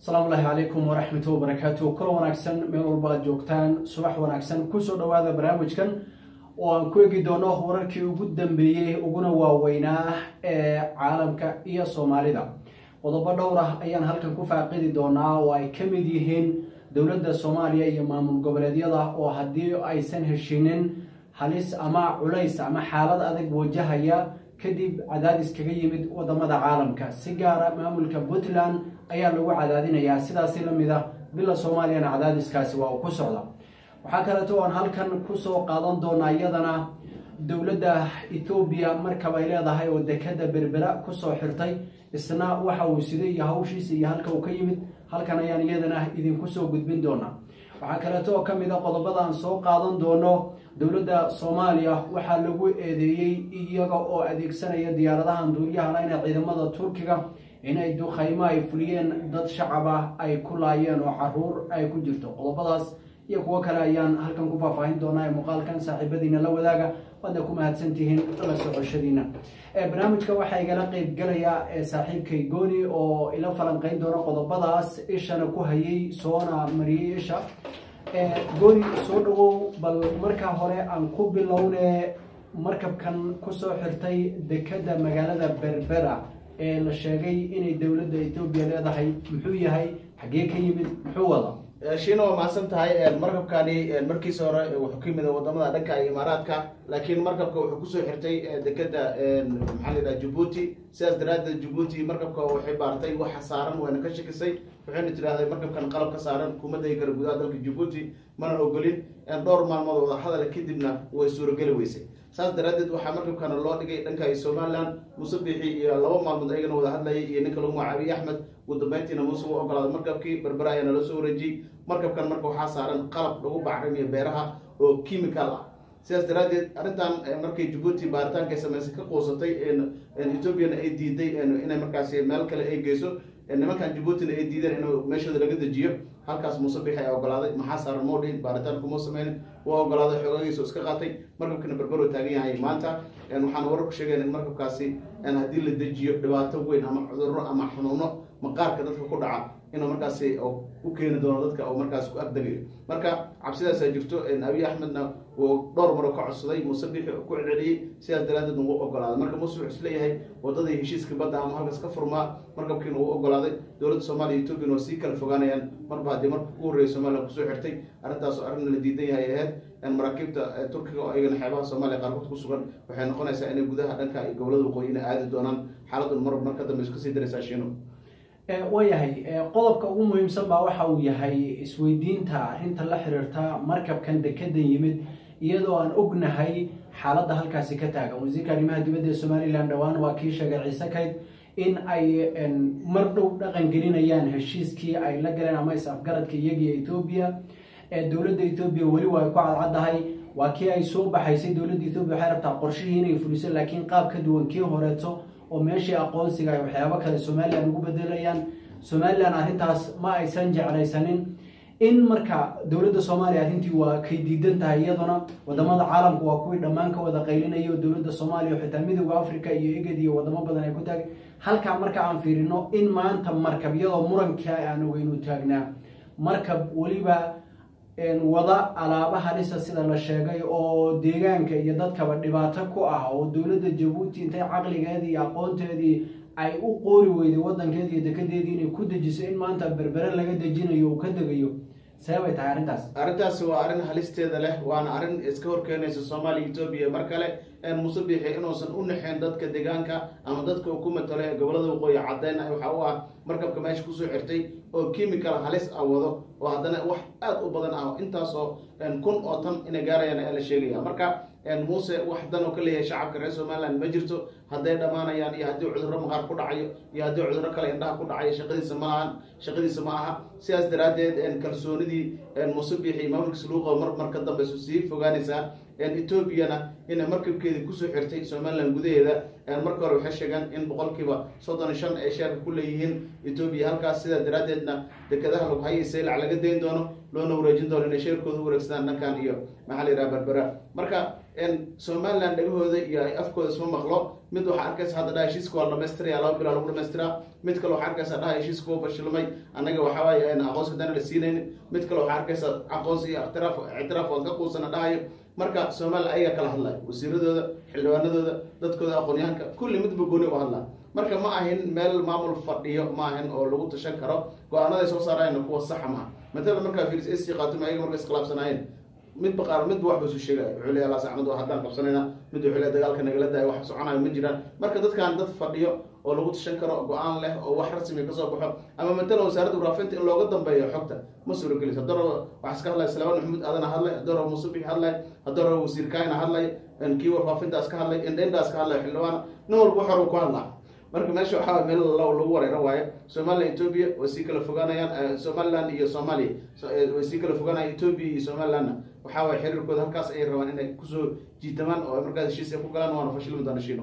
السلام الله عليكم ورحمة الله وبركاته. كل وناكسن من والبعض جوكتان صباح وناكسن كوسو هذا برنامج كان وكويجي دونه وركي وجودن بيه وجونا وويناه عالم كإيا صومالي دا وضبط دورة أيان هالكن كوفا قيد دونا وكمديهن دولة الصومالية يمام الجبلية دا وهدي أي سنة الشينين حليس أما عليس أما حالات أذك وجهها كدب عدادس كجيمد وضمد عالم كسجارة مامل كبوتلان ayaa lagu cadaadinayaa sidaas la mid ah bila Soomaaliya cadaadiskaasi waa ku socda waxa kale oo aan halkan ku soo qaadan doonaa iyadana dawladda Ethiopia marka ay leedahay oo dekada berbera ku soo xirtay isna waxa uu siday hawshiisa iyo halka uu ka yimid halkan ayaan iyadana idin ku soo gudbin doonaa waxa kale oo kamid ah qodobada aan soo qaadan doono dawladda Soomaaliya waxa lagu eedeeyay iyaga oo adeegsanaya diyaaradaha duuliyaha lehna ciidamada Turkiga inay duqeymo ay fuliyeen dad shacab ah ay ku laayeen oo caruur ay ku jirto qodobadaas iyo kuwa kale ayaan halkan ku faahfaahin doonaa muuqaalkan saaxiibadiina la wadaaga wada ku mahadsantihiin la socoshadiina barnaamijka waxa igala qayb galaya saaxiibkay Gooni oo ila falanqeyn doona qodobadaas ishana ku hayay soona mariyay isha Gooni soo dhawow bal marka hore aan ku bilownay markabkan ku soo xirtay dekada magaalada Berbera la sheegay inay dawladda Ethiopia leedahay muxuu yahay xagee ka yimid muxuu wada shiino ma san tahay markabkani markiisa hore wuxuu ka yimid wadamada dhanka Imaaraadka laakiin markabka wuxuu ku soo xirtay dekada maxalliga Djibouti sidaas daraaddeed Djibouti markabka waxay baartay waxa saaran wayna ka shakisay waxayna tiraahday markabkan qalab ka saaran kuma day kara gudaha dalka Djibouti mana ogolin dhowr maalmood wada hadal kadibna way suuragali weysay saas daraaddeed waxa markabkan loo dhigay dhanka Somaliland musabixi iyo laba maalmood ayagana wada hadlayay iyo ninka lagu magacaabay Axmed wadambeyntiina musu ogolaaday markabkii Berbera ayana la soo wareejiyay markabkan marka waxa saaran qalab lagu bacrimiyo beeraha oo chemical ah sidaas daraaddeed arintan markay Djibouti baaritaanka sameysay ka qoosatay Ethiopia ay diiday inay markaas meel kale ay geyso nimankan Djibouti ay diideen inuu meeshooda laga dajiyo halkaas musabixi ay ogolaaday maxaa saaran moodin baaritaan kuma sameeyeen waa ogolaaday xoogayso iska qaatay markabkana Berbera taagan yahay maanta waxaan wararku sheegay in markabkaasi hadii la dajiyo dhibaato weyn ama cudurro ama xanuuno maqaarka dadka ku dhaca inuu markaas u keeni doono dadka oo markaas ku agdagayo marka cabsidaas ay jirto Abiy Ahmedna oo dhowr mar ka codsaday musabixi ku celceliyay sidaas daraaddeed uu ogolaaday marka musabixi isla yahay wadada heshiiska badda ama halkaas ka furmaa markabkiina uu ogolaaday dawladda Soomaaliya Ethiopia oo si kala fogaanayaan marba hadii markuu ku horeeyay Soomaaliya ku soo xirtay arintaas arrin la diidan yahay ahayd maraakiibta Turkiga oo ayagana xeebaha Soomaaliya qaarkood ku sugan waxay noqonaysaa inay gudaha dhanka gobolada waqooyiga aadi doonaan xaaladdu marka dambe iska sii daraysaa shiino wayahay qodobka ugu muhiimsan baa waxa uu yahay isweydiinta inta la xiriirta markabkan dekada yimid iyadoo aan ognahay xaaladda halkaasi ka taagan wasiirka arrimaha dibadda ee Somaliland dhawaan waa kii sheegay Ciise Kayd in ay mar dhow dhaqan gelinayaan heshiiskii ay la galeen ama is-afgaradka iyaga Ethiopia dawladda Ethiopia wali waa ku cadcadahay waa kii ay soo baxaysay dawladda Ethiopia waxay rabtaa qorshihii inay fuliso laakiin qaab ka duwan kii horeeto oo meeshii aqoonsiga ay waxyaabo kale Somaliland ugu bedelayaan Somaliland arintaas ma aysan jeclaysanin in marka dawladda Soomaaliya arintii waa kay diidan tahay iyaduna wadamada caalamku waa kuwii dhamaan ka wada qaylinayo dawladda Soomaaliya xitaa midowga Afrika iyo IGAD iyo wadamo badan ay ku taag halka marka aan fiirino in maanta markabyada muranka aan weynu taagnaa markab waliba wada alaabaha lisa sida la sheegay oo deegaanka iyo dadkaba dhibaato ku ah oo dawladda Djibouti intay caqligeedii iyo aqoonteedii ay u qoori weyday wadankeedii iyo dekedeedii inay ku dajiso in maanta Berbera laga dajinayo oo ka dagayo sababay tahay arintaas waa arin halisteeda leh waana arin iska horkeenaysa Soomaaliya Ethiopia mar kale musabixi inuusan u naxeen dadka deegaanka ama dadka ku matalay gobolada waqooyi cadeyn ay waxa uu ah markabka meesha ku soo xirtay oo chemical halis awado oo hadana wax aad u badan ah intaas oo kun oo tan in gaarayaan la sheegaya marka muuse wax dan oo kale shacabka reer Somaliland ma jirto haday dhamaanayaan iyo hadii cudurro maqaar ku dhacayo iyo hadii cudurro kale indhaha ku dhacayo shaqadiisa ma aha sidaas daraaddeed kalsoonidii musabixi maamulka luuqa marka dambe sii fogaanaysa Ethiopia in markabkeedii ku soo xirtay Somaliland gudaheeda marka hore waxay sheegan in boqolkiiba 35 ay shaqo ku leeyihiin Ethiopia halkaas sida daradeedna dekadaha lagu hayay laga deyn doono loona wareejin doono in shirkoodu wareegsadaan dhankan iyo maxalli Berbera marka somaliland dhagahooda iyo afkooda isma maqlo mid waxaa arkaysa hadda dhaha heshiiska waa dhamaystiraya 2 bilood lagu dhamaystiraa mid kale waxaa arkaysa dhaha heshiiska wuu fashilmay annaga waxaa waaye aqoonsi dana la siinaynin mid kale waxaa arkaysa aqoonsi iyo ictiraaf waan ka quusana dhahayo marka somaliland ayaga kala hadlayo wasiiradooda xildhibaanadooda dadkooda aqoonyahanka kulli midba gooni u hadlaa marka ma ahin meel maamul fadhiyo ma ahin oo lagu tashan karo go-aanada ay soo saarayna kuwa saxa maaha matala markaa fiilis ac qaatum ayaga marka iskhilaafsanaayeen midba qaar midba waxba isu sheegay wuxuu leeyahay la saacnad waa haddaan qabsanayna mid wuxuu leeyahay dagaalka nagala daaya wax soconayo ma jiraan marka dadkan dad fadhiyo oo lagu tashan karo go-aan leh oo wax rasmi ka soo baxo ama matala wasaaradda warfaafinta in looga dambeeyo xogta ma suuragelayso haddana waxaa iska hadlaya salawaan maxamuud aadana hadlay haddana musubix hadlay haddana wasiir kaayna hadlay kii warfaafintaas ka hadlay indhaindaas ka hadlay xildhibaana nin walba wax ku hadlaa marka meesha waxaa meel lagu wareero waaye somaliland ethiopia way sii kala fogaanayaan somaliland iyo soomaaliya way sii kala fogaanayaan ethiopia iyo somalilandna waxaa waaye xiriirkooda halkaas ayay rabaan inay kusoo jiitamaan oo markaas heshiis ay ku galaan waana fashilmi doona shiino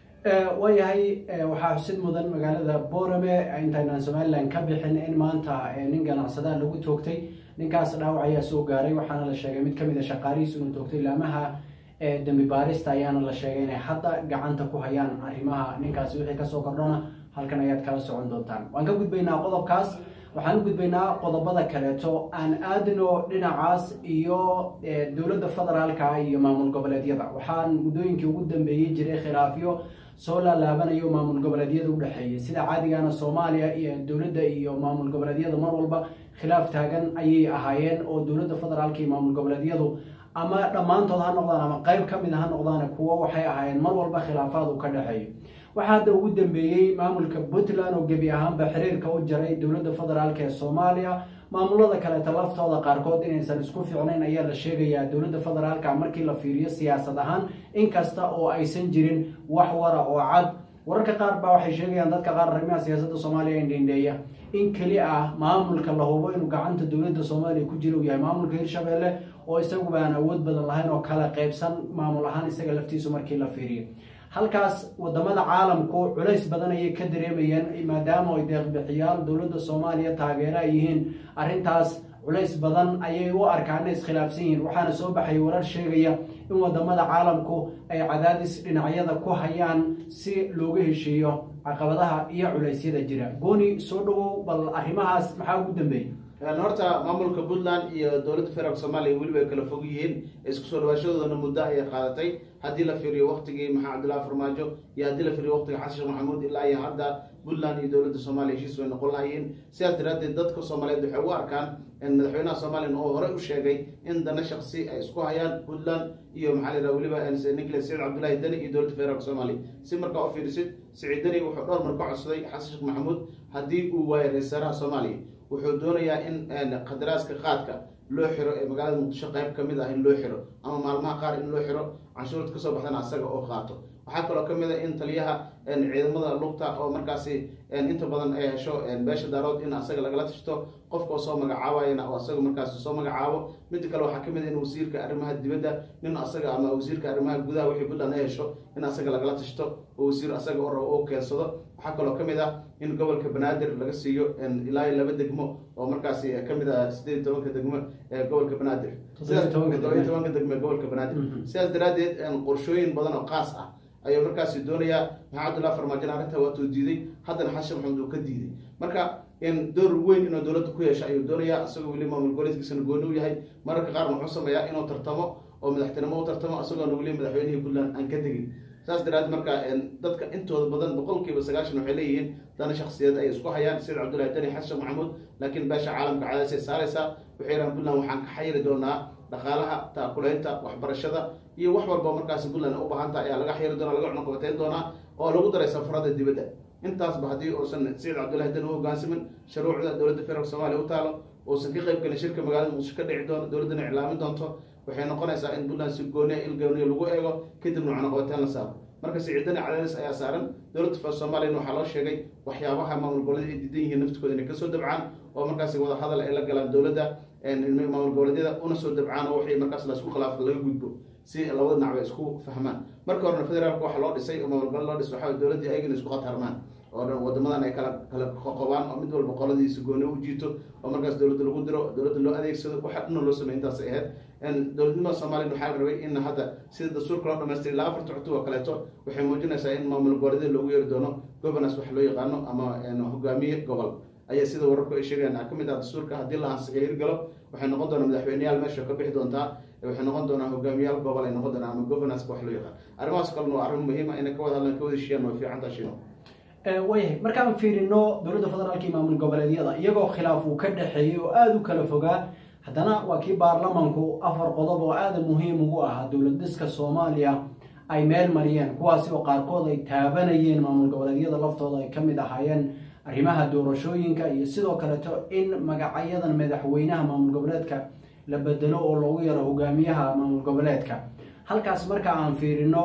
waayahay waxaa xusid mudan magaalada boorame intaynaan somaliland ka bixin in maanta nin ganacsadaha lagu toogtay ninkaas dhaawac ayaa soo gaaray waxaana la sheegay mid kamid a shaqaalihiis inuu toogtay laamaha dambi baarista ayaana la sheegay inay hadda gacanta ku hayaan arrimaha ninkaasi wixii kasoo kordhona halkan ayaad kala socon doontaan waan ka gudbaynaa qodobkaas waxaan u gudbaynaa qodobada kaleeto aan aadno dhinacaas iyo dowladda federaalka iyo maamul goboleedyada waxaan muddooyinkii ugu dambeeyey jiray khilaafyo soo laalaabanayo maamul goboleedyada u dhexeeyay sida caadigana Soomaaliya iyo dowladda iyo maamul goboleedyada mar walba khilaaf taagan ayay ahaayeen oo dowladda federaalka iyo maamul goboleedyadu ama dhamaantood ha noqdaan ama qayb ka mid ah ha noqdaan kuwa waxay ahaayeen mar walba khilaafaad u ka dhaxeeyo waxa hadda ugu dambeeyay maamulka Puntland oo gabi ahaanba xiriirka u jaray dowladda federaalka ee Soomaaliya maamulada kale talaftooda qaarkood inaysan isku fiicnayn ayaa la sheegayaa dowladda federaalka markii la fiiriyo siyaasad ahaan inkasta oo aysan jirin wax wara oo cad wararka qaar baa waxay sheegayaan dadka qaar arrimaha siyaasadda Soomaaliya indheeya in kali ah maamulka la hubo inuu gacanta dowladda Soomaaliya ku jiro yahay maamulka Hirshabelle oo isagu baan awood badan lahayn oo kala qaybsan maamul ahaan isaga laftiisu markii la fiiriyo halkaas wadamada caalamku culays badan ay ka dareemayaan maadaama ay deeq bixiyaal dowladda Soomaaliya taageero yihiin arintaas culays badan ayay u arkaan iskhilaafsan yihiin waxaana soo baxay warar sheegaya in wadamada caalamku ay cadaadis dhinacyada ku hayaan si looga heshiiyo caqabadaha iyo culaysyada jira gooni soo dhawow bal arrimahaas maxaa ugu dambeeyay horta maamulka Puntland iyo dowladda federaalka Soomaaliya wali way kala fog yihiin isku soo dhawaashadoodana muddo ay qaadatay hadii la fiiriyo waqtigii Maxamed Abdullaahi Farmaajo iyo hadii la fiiriyo waqtigii Xasan Sheekh Maxamuud ilaa iyo hadda Puntland iyo dowladda Soomaaliya heshiis way noqon lahaayeen sidaas daraadeed dadka Soomaaliyeed waxay u arkaan in madaxweynaha Soomaaliya oo hore u sheegay in dana shakhsi ay isku hayaan Puntland iyo maxalida waliba Nicholas Said Abdullaahi Dani iyo dowladda federaalka Soomaaliya si markaa u fiirisid Said Dani wuxuu dhowr mar ka codsaday Xasan Sheekh Maxamuud hadii uu waayo ra'iisul Soomaaliya wuxuu doonayaa in qadaraaska qaadka loo xiro ee magaalada Muqdisho qayb kamid ah in loo xiro ama maalmaha qaar in loo xiro canshuurta ka soo baxdana asaga oo qaato waxaa kaloo kamid ah in taliyaha ciidamada lugta oo markaasi inta badan ay hesho beesha daarood in asaga lagala tashto qofka soo magacaabayna oo asaga markaasi soo magacaabo mid kale waxaa kamid ah in wasiirka arrimaha dibadda nin asaga ama wasiirka arrimaha gudaha wixii Puntland ay hesho in asaga lagala tashto oo wasiir asaga oo keensado waxaa kaloo kamid ah in gobolka Banaadir laga siiyo ilaa 2 degmo oo markaasi kamid ah 18 degmo ee gobolka Banaadir 18 degmo gobolka Banaadir sidaas daraadeed qorshooyin badan oo qaas ah ayuu markaasi doonayaa Maxamed Abdullaahi Farmaajo arinta waa tuu diiday haddana Xasan Maxamuud uu ka diiday marka in door weyn inuu dowladda ku yeesho ayuu doonayaa asagoo wali maamul goboleedkiisana gooni u yahay mararka qaar wuxuu sameeyaa inuu tartamo oo madaxtinimo u tartamo asagoo wali madaxweynihii Puntland aan ka tegin saas daraadeed marka dadka intooda badan 90% waxay leeyihiin dana shakhsiyadeed ay isku hayaan Said Abdullaahi Dani Xasan Maxamuud laakiin beesha caalamka cadaadis ay saaraysaa waxay rabaan Puntland waxaan ka xayiri doonaa dhaqaalaha taakuleynta waxbarashada iyo wax walba markaas Puntland u baahan tahay ayaa laga xayiri doonaa laga cunaqabateyn doonaa oo lagu daray safarada dibadda intaasba hadii uusan Said Abdullaahi Dani u hoggaansamin shuruucda dowladda federaalka Soomaaliya u taalo oo san ka qayb galin shirka magaalada Muqdisho ka dhici doono dowladana iclaamin doonto waxay noqonaysaa in Puntland si gooni lagu eego kadibna cunaqabateyn la saaro marka Said Dani cadaadis ayaa saaran dowladda Soomaaliya waxaa loo sheegay waxyaabaha maamul goboleedyada ay diidan yihiin naftooda inay ka soo dabcaan oo markaas wada hadal ay la galaan dowladda maamul goboleedyada una soo dabcaan oo waxay markaas la isku khilaafo laga gudbo si labada dhinac ay isku fahmaan marka hore federaalka waxa loo dhisay oo maamul goboleed loo dhisay waxa dowladda ayagana isku qatarmaan oo wadamadan ay kala qoqobaan oo mid walba qoladiisa gooni u jiito oo markaas dowladda lagu diro dowladda loo adeegsado waxa dhan loo sameeyo intaas ay ahayd dowladnimada Soomaaliya waxaa la rabay in hadda sida dastuurka loo dhameystay ilaa 4 cutub oo kaleeto waxay muujinaysaa in maamul goboleedyada loogu yeeri doono governance wax loo yaqaano ama hogaamiye gobol ayaa sida wararku ay sheegayaan kamid ah dastuurka haddii la ansixiyo hirgalo waxay noqon doonaa madaxweyneyaal meesha ka bixi doontaa waxay noqon doonaa hogaamiyaal gobol ay noqon doonaa ama governance wax loo yaqaan arrimahaas kalena waa arrin muhiim ah inay ka wada hadlaan ka wada heshiiyaan waa fiican tahay shino waayahay markaan fiirino dowladda federaalka iyo maamul goboleedyada iyagoo khilaaf uu ka dhexeeyey oo aada u kala fogaa haddana waa kii baarlamanku 4 qodob oo aada muhiim ugu ah dowlad dhiska Soomaaliya ay meel mariyeen kuwaasi oo qaarkood ay taabanayeen maamul goboleedyada laftooda ay kamid ahaayeen arrimaha doorashooyinka iyo sidoo kale in magacyadan madaxweynaha maamul goboleedka la bedelo oo loogu yaro hogaamiyaha maamul goboleedka halkaas marka aan fiirino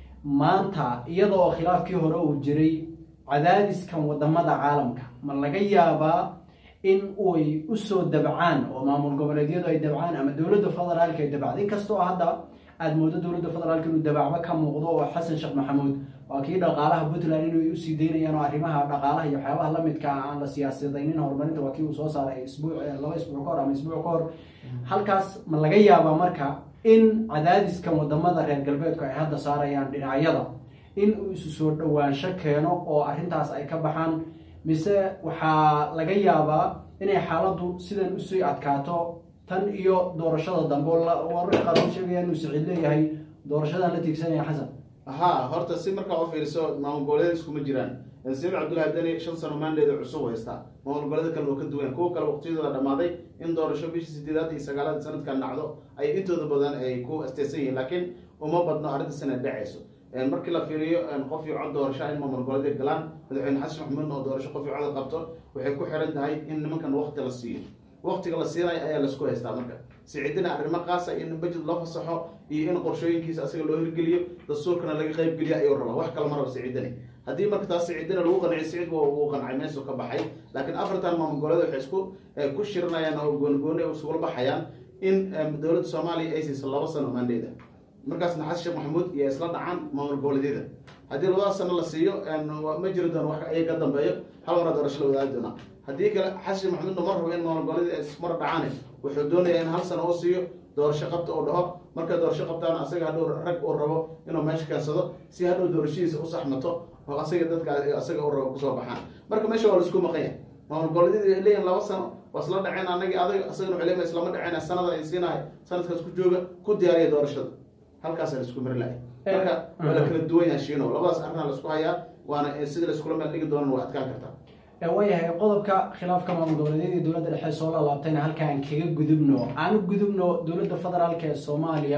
maanta iyadoo khilaafkii hore uu jiray cadaadiskan wadamada caalamka ma laga yaabaa in ay u soo dabcaan oo maamul goboleedyadu ay dabcaan ama dowladda federaalka ay dabcaan inkastoo hadda aad moodo dowladda federaalka inuu dabacba ka muuqdo oo xasan sheekh maxamuud waa kii dhaqaalaha Puntland inuu u sii deynayaan oo arrimaha dhaqaalaha iyo waxyaabaha la midka ah aan la siyaasadaynin horumarinta waa kii uu soo saaray laba isbuuc ka hor ama isbuuc ka hor halkaas ma laga yaabaa marka in cadaadiskan wadamada reer galbeedku ay hadda saarayaan dhinacyada in uu isu soo dhawaansho keeno oo arrintaas ay ka baxaan mise waxaa laga yaabaa inay xaaladdu sidan u sii adkaato tan iyo doorashada dambe wararka qaar oo sheegaya inuu sicid leeyahay doorashadan la tiigsanaya xasan horta si markaa u fiiriso maamul goboleed iskuma jiraan Siciid Cabdullaahi Dani 5 sano maandeeda cusub haysta maamul goboleed kale oo ka duwan kuwa kale waqtiyada dhamaaday in doorasho bishii 8 iyo 9 sanadkan dhacdo ay intooda badan ay ku asteesan yihiin laakiin uma badno arrinta sanad dhacayso markii la fiiriyo qof iyo cod doorasho in maamul goboleed galaan madaxweyne xasan maxamuud oo doorasho qof iyo cod qabto waxay ku xiran tahay in nimankan waqti la siiyo waqtiga la siinay ayaa la isku haystaa marka siciidina arrimo qaas ah in budget loo fasaxo iyo in qorshooyinkiisa asaga loo hirgeliyo dastuurkana laga qayb geliyo ayuu rabaa wax kale ma rabo siciidina haddii marka taas siciidina lagu qanciyo siciid uu qancay meesha ka baxay laakiin afartan maamul goboleed waxay isku ku shirinayaan oo goon isugu baxayaan in dowladda Soomaaliya ay siiso 2 sano maandeeda markaasna xasan sheekh maxamuud iyo isla dhacaan maamul goboleedyada haddii 2 sano la siiyo ma jiro doon wax ay ka dambeeyo hal mar doorasho la wadaagi doona haddii kale xasan maxamuud ma rabo in maamul goboleedyada ismar dhacaan wuxuu doonayaa in 1 sano oo siiyo doorasho qabto oo dhaho marka doorasho qabtaan asaga hadhow rag oo rabo inuu meesha kansado si hadhow doorashadiisa u saxmato oo asaga dadka asaga oo rabo kusoo baxaan marka meesha waa la isku maqan yahay maamul goboleedyada ay leeyihiin 2 sano waa isla dhaceen anagii adag asagana waxay leeyihiin islama dhaceen sanada ay siinahay sanadkaas ku jooga ku diyaariya doorashada halkaas la isku mari lahayd marka wala kala duwan yahay shiino labadaas arrin la isku hayaa waana sida la isku meel dhigi doonaan waa adkaan kartaa waayahay qodobka khilaafka maamul goboleedyada iyo dowladda dhexe soo laabtayna halkaan kaga gudubno aan gudubno dowladda federaalka ee Soomaaliya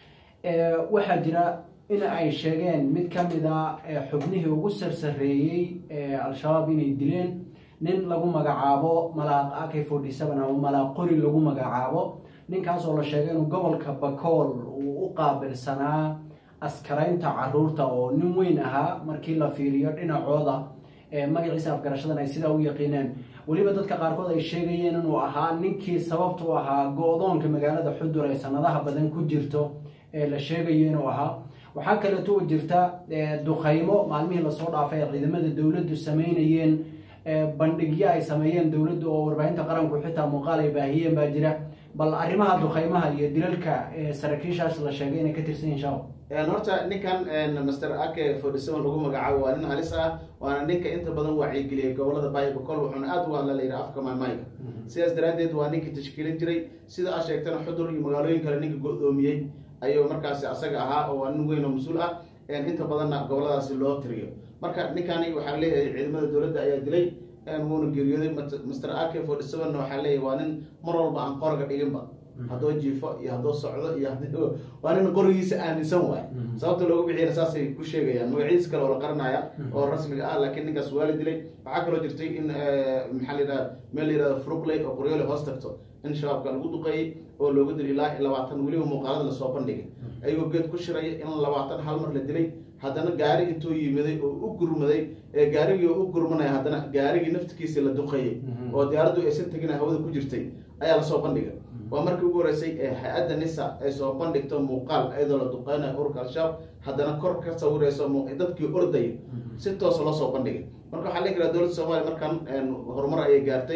waxaa jira in ay sheegeen mid kamid ah xubnihii ugu sarsareeyay al-shabaab inay dileen nin lagu magacaabo malaaq AK47 ama malaaq qori lagu magacaabo ninkaas oo la sheegay inuu gobolka Bakool uu u qaabilsanaa askaraynta caruurta oo nin weyn ahaa markii la fiiriyo dhinacooda magaciisa afgarashadan ay sida u yaqiineen waliba dadka qaarkood ay sheegayeen inuu ahaa ninkii sababtu ahaa go'doonka magaalada Xudur ay sanadaha badan ku jirto la sheegayo inuu ahaa waxaa kale oo jirta duqaymo maalmihii la soo dhaafay ciidamada dawladdu sameynayeen bandhigyo ay sameeyeen dawladdu oo warbaahinta qaranku xitaa muuqaal ay baahiyeen baa jira bal arrimaha duqaymaha iyo dilalka saraakiishaas la sheegay inay ka tirsan yihiin shaqo horta ninkan Mr. AK47 lagu magacaabo waa nin halis ah waana ninka inta badan wacyigeliyay gobolada Baybakol wuxuuna aad u hadlayay afka maaymayga sidaas daraadeed waa ninka tashkiilin jiray sida ay sheegtana Xudur iyo magaalooyin kale ninka go'doomiyay ayuu markaas asaga ahaa oo nin weyn oo mas'uul ah inta badan goboladaasi loo tiriyo marka ninkani waxa leeyahay ciidamada dawladda ayaa dilay wuuna geeriyooday Mr. AK47 waxa leeyahay waa nin mar walba aan qorga dhiginba haddoo jiifo iyo haddoo socdo iyo waa nin qorigiisa aaminsan waay sababta loogu bixiyay saasay ku sheegayaan magaciisa kale oo la qaranaya oo rasmiga ah laakiin ninkaas waa la dilay waxaa kaloo jirtay in maxallida meel yiraahdo Fruqley oo qoryoole hoos tagto in shabaabka lagu duqeeyay oo loogu dilay ilaa 20 waliba muuqaalada la soo bandhigay ayuu geed ku shiray in 20 hal mar la dilay haddana gaari intuu yimiday oo u gurmaday gaarigii u gurmanaya haddana gaarigii naftigiisa la duqeeyay oo diyaaraddu aysan tagin hawada ku jirtay ayaa la soo bandhigay waa markii ugu horeysay hay'adda NISA ay soo bandhigto muuqaal iyadoo la duqeynayo ururka al-shabaab haddana kor ka sawirayso dadkii orday si toos loo soo bandhigay marka waxa la yiraahdaa dowladda Soomaaliya markan horumar ay gaartay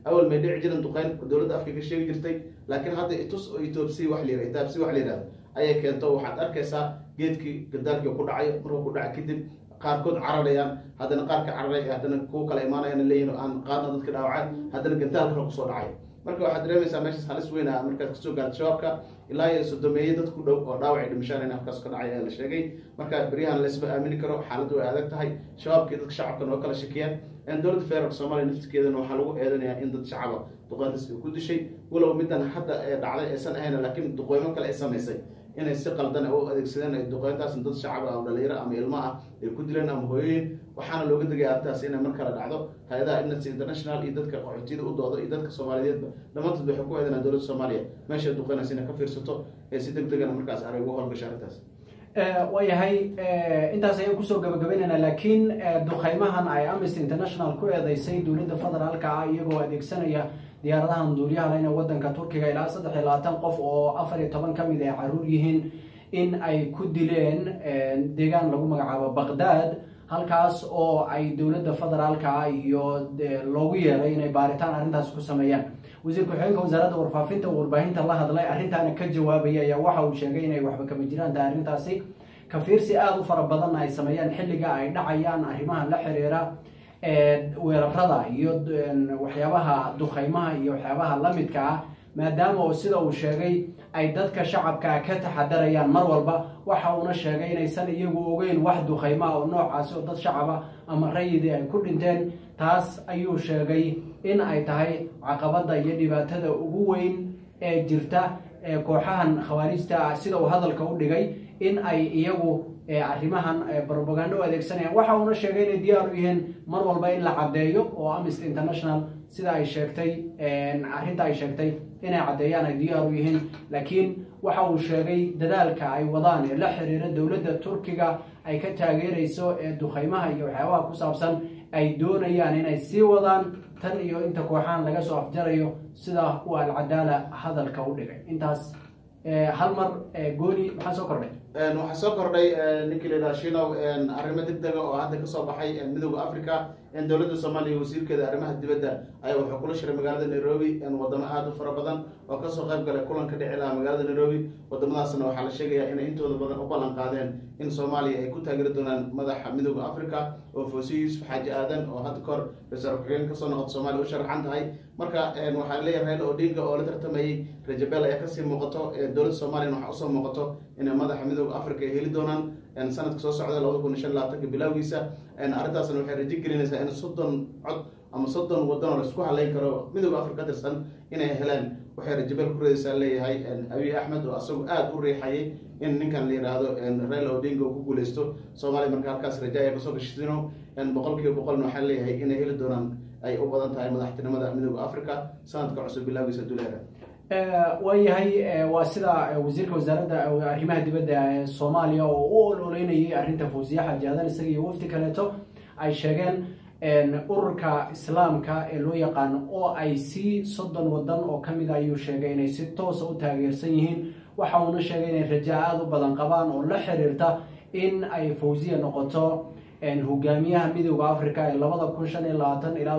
أول ما يدعي جدا دقين دولة أفريقيا شيء جرتي لكن هذا يتوس يتوبسي وحليرة يتابسي وحليرة أي كنتو واحد أركيسا جيتكي قدرك يكون عاي مرة كون عاي كذب qaarkood cararayaan haddana qaarka cararay haddana kuwa kale imaanayaan leeyihiin aan qaadna dadka dhaawacay haddana gantaal kale kusoo dhacay marka waxaad dareemaysaa meeshaas halis weyn ah markaad kasoo gaarto shabaabka ilaa iyo sodomeeye dad ku dhow oo dhaawacay dhimashaan in halkaas ka dhacay ayaa la sheegay marka beryahan laysma aamini karo xaaladdu way adag tahay shabaabkii dadka shacabkan oo kala shakiyaan dowladda federaalka soomaaliya naftirkeedana waxaa lagu eedanayaa in dad shacaba duqeyntaas ku dishay walow middan hadda ee dhacday aysan ahayn laakiin duqeymo kale ay samaysay inay si qaldan u adeegsadeen ay duqeyntaas dad shacab ah oo dhalinyaro ama ilmo ah ay ku dileen ama hooyooyin waxaana looga digay arrintaas inay mar kale dhacdo hay'adaha Amnesty International iyo dadka qaxootiga u doodo iyo dadka Soomaaliyeedba dhamaantood waxay ku eedanayaan dowladda Soomaaliya meesha duqeynaysa inay ka fiirsato ee si degdeg ah markaas arag ugu howlgasho arrintaas wayahay intaas ayaan kusoo gabagabaynaynaa laakiin duqeymahan ay Amnesty International ku eedeysay dowladda federaalka ah iyagoo adeegsanaya diyaaradahan duuliyaha lehna wadanka Turkiga ilaa 23 qof oo 14 kamid ah caruur yihiin in ay ku dileen deegaan lagu magacaabo Baghdad halkaas oo ay dowladda federaalka iyo loogu yeeray inay baaritaan arrintaas ku sameeyaan wasiirka xogeenka wasaaradda warfaafinta oo warbaahinta la hadlay arrintaana ka jawaabay ayaa waxa uu sheegay inay waxba kama jiraan arrintaasi ka fiirsi aad u fara badan ay sameeyaan xilliga ay dhacayaan arrimaha la xiriira weerarada iyo waxyaabaha duqeymaha iyo waxyaabaha la midka ah maadaama oo sida uu sheegay ay dadka shacabka ka taxadarayaan mar walba waxa uu sheegay inaysan iyagu ogeyn wax duqeyma oo noocaas oo dad shacaba ama rayidii ay ku dhinteen taas ayuu sheegay in ay tahay caqabada iyo dhibaatada ugu weyn ee jirta kooxahan khawaarijta sida uu hadalka u dhigay in ay iyagu arrimahan propaganda u adeegsanayaan waxa uu sheegay inay diyaar u yihiin mar walba in la cadeeyo oo Amnesty International sida ay sheegtay arrinta ay sheegtay inay cadeeyaan ay diyaar u yihiin laakiin waxa uu sheegay dadaalka ay wadaan ee la xiriira dowladda Turkiga ay ka taageerayso duqeymaha iyo waxyaabaha ku saabsan ay doonayaan inay sii wadaan tan iyo inta kooxahan laga soo afjarayo sida uu al-Cadaala hadalka u dhigay intaas hal mar gooni maxaa soo kordhay waxaa soo kordhay ninkii la yidhaha Shinow arrimo degdeg ah oo hadda ka soo baxay midowga Afrika dowladda Soomaaliya wasiirkeeda arrimaha dibadda ayaa wuxuu kula shiray magaalada Nairobi wadamo aad u fara badan oo ka soo qayb galay kulanka dhici lahaa magaalada Nairobi wadamadaasna waxaa la sheegayaa inay intooda badan u ballan qaadeen in Soomaaliya ay ku taageeri doonaan madaxa midowga Afrika oo Foosiyo Yuusuf Xaaji Aadan oo hadda kor ra'iisul wasaare ka soo noqday Soomaaliya u sharaxan tahay marka waxaa leeyahay Raila Odinga oo la tartamayay Rajabel ayaa kasii muuqato dowladda Soomaaliya waxaa usoo muuqato in madaxa midowga Afrika ay heli doonaan sanadka soo socda 2025 bilowgiisa arrintaasna waxay rajo gelinaysaa in 30 cod ama 30 wadan oo isku haleyn karo midowga Afrika tirsan inay helaan waxay Rajabel ku reeysan leeyahay Abiy Ahmed oo asagu aad u riixayay in ninkan la yiraahdo Raila Odinga uu ku guuleysto Soomaaliya marka halkaas rajo ay kasoo gashino boqolkiiba boqol waxaa leeyahay inay heli doonaan ay u badan tahay madaxtinimada midowga Afrika sanadka cusub bilowgiisa duleera wayahay waa sida wasiirka wasaaradda arrimaha dibadda ee Soomaaliya oo u ololeynayay arrinta Foosiyo Xaaji Aadan isaga iyo wafdi kaleeto ay sheegeen ururka islaamka ee loo yaqaan OIC 30 wadan oo kamid ayuu sheegay inay si toos u taageersan yihiin waxa uu sheegay inay rajo aad u badan qabaan oo la xiriirta in ay Foosiyo noqoto hogaamiyaha midowga Afrika ee 2025 ilaa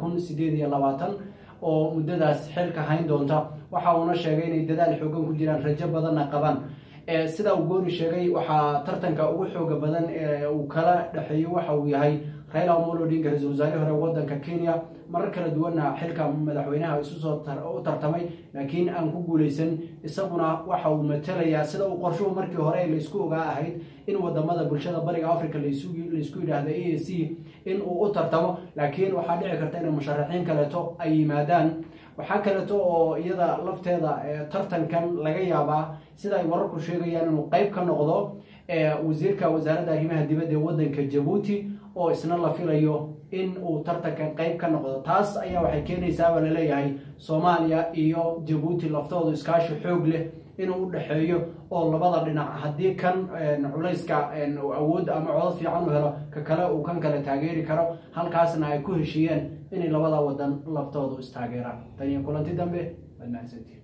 2028 oo muddadaas xilka hayn doonta waxa uu sheegay inay dadaal xoogan ku jiraan rajo badan qabaan sida uu gooni sheegay waxa tartanka ugu xooga badan ee uu kala dhaxeeyo waxa uu yahay Raila Amolo Odinga ra'iisul wasaare hore wadanka Kenya marar kala duwana xilka madaxweynaha isu soo tartamay laakiin aan ku guuleysan isaguna waxa uu matalayaa sida uu qorshuhu markii hore la isku ogaa ahayd in wadamada bulshada bariga Afrika la isku yiraahdo AAC in uu u tartamo laakiin waxa dhici karta in musharaxiin kaleeto ay yimaadaan waxa kaleeto oo iyada lafteeda tartankan laga yaabaa sida ay wararku sheegayaan inuu qayb ka noqdo wasiirka wasaaradda arrimaha dibadda ee wadanka Djibouti oo isna la filayo in uu tartankan qayb ka noqdo taas ayaa waxay keenaysaa la leeyahay Soomaaliya iyo Djibouti laftoodu iskaashi xoog leh inuu u dhaxeeyo oo labada dhinac hadii kan culayska awood ama cod fiican u helo ka kale uu kan kale taageeri karo halkaasna ay ku heshiiyeen in labada wadan laftoodu is taageeraan tan iyo kulanti dambe wad mahadsantiin